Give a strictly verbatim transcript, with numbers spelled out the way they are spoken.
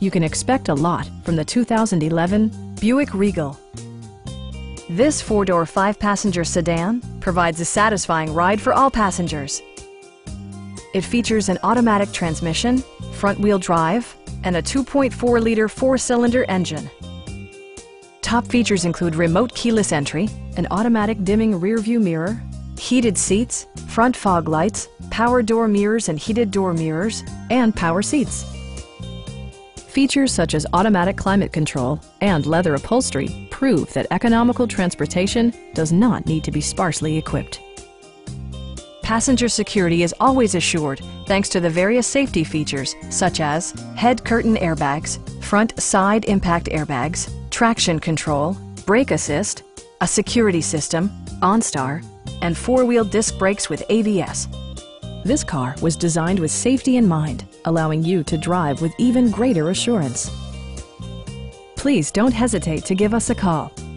You can expect a lot from the two thousand eleven Buick Regal. This four-door, five-passenger sedan provides a satisfying ride for all passengers. It features an automatic transmission, front-wheel drive, and a two point four liter four-cylinder engine. Top features include remote keyless entry, an automatic dimming rear-view mirror, heated seats, front fog lights, power door mirrors and heated door mirrors, and power seats. Features such as automatic climate control and leather upholstery prove that economical transportation does not need to be sparsely equipped. Passenger security is always assured thanks to the various safety features such as head curtain airbags, front side impact airbags, traction control, brake assist, a security system, OnStar, and four-wheel disc brakes with A B S. This car was designed with safety in mind, allowing you to drive with even greater assurance. Please don't hesitate to give us a call.